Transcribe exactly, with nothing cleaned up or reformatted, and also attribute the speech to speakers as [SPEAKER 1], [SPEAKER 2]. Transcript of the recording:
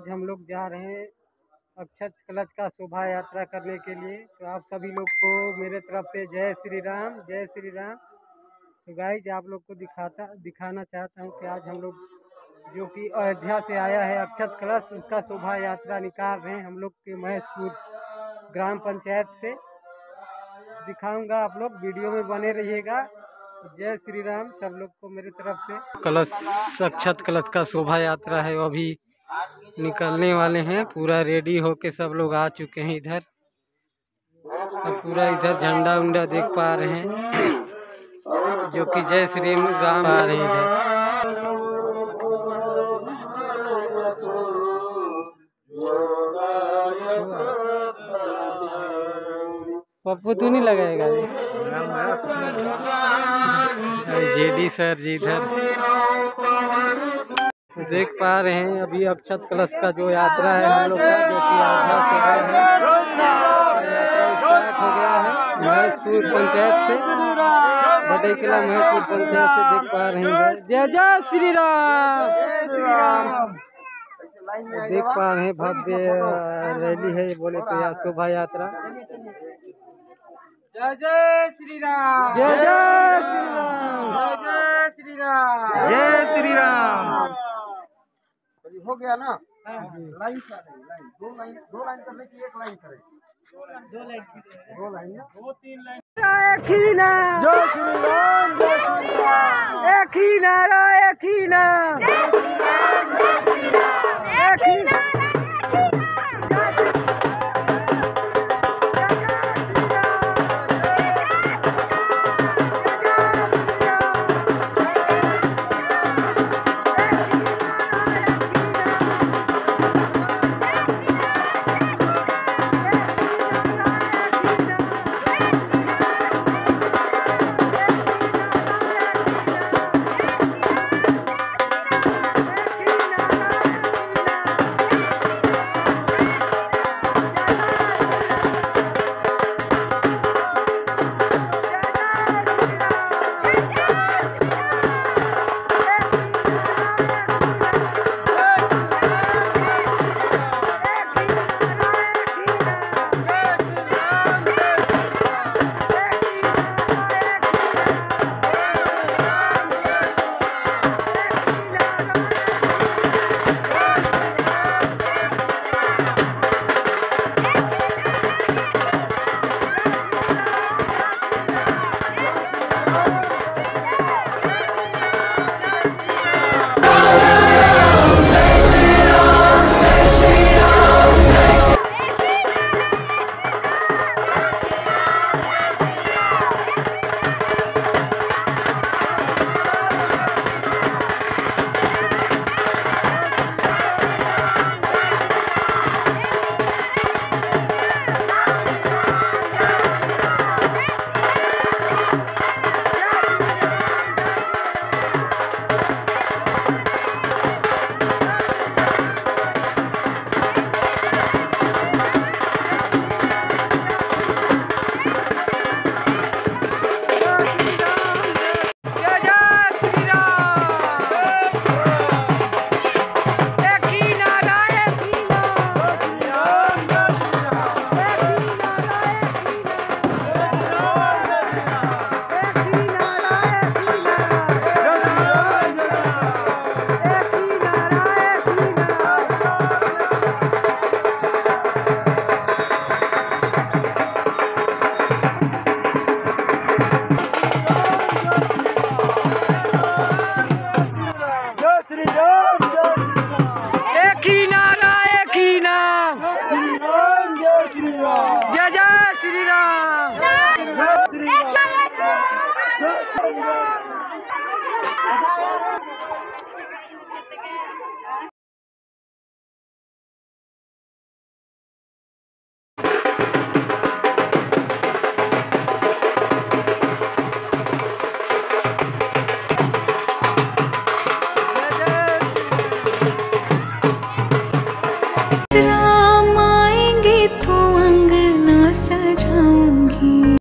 [SPEAKER 1] आज हम लोग जा रहे हैं अक्षत कलश का शोभा यात्रा करने के लिए। तो आप सभी लोग को मेरे तरफ से जय श्री राम, जय श्री राम। तो गाइज आप लोग को दिखाता दिखाना चाहता हूँ कि आज हम लोग जो कि अयोध्या से आया है अक्षत कलश, उसका शोभा यात्रा निकाल रहे हैं हम लोग के महेशपुर ग्राम पंचायत से। दिखाऊंगा, आप लोग वीडियो में बने रहिएगा। जय श्री राम सब लोग को मेरे तरफ से। कलश अक्षत कलश का शोभा यात्रा है, वो अभी निकलने वाले हैं। पूरा रेडी होके सब लोग आ चुके हैं इधर। अब पूरा इधर झंडा उंडा देख पा रहे हैं जो कि जय श्री राम आ रहे हैं इधर। पप्पू तू नहीं लगाएगा? जेडी सर जी इधर देख पा रहे हैं। अभी अक्षत कलश का जो यात्रा है हम लोग का, जो कि आधा से यात्रा स्टार्ट हो गया है महेशपुर पंचायत से, बड़े किला महेशपुर पंचायत से देख पा रहे हैं। जय जय श्री राम, जय श्री राम। देख पा रहे हैं भव्य रैली है, बोले तो या शोभा यात्रा। जय जय श्री राम, जय जय श्री राम, जय जय श्री राम,
[SPEAKER 2] जय श्री राम।
[SPEAKER 3] हो गया ना? लाइन लाइन दो लाइन दो लाइन करने की एक लाइन करें, दो लाइन दो लाइन ना दो तीन लाइन।
[SPEAKER 1] एक ही नाम,
[SPEAKER 3] जय श्री राम, जय श्री राम।
[SPEAKER 1] एक ही नारा, एक ही नाम, एक ही नाम। जय जय श्री राम, जय श्री राम।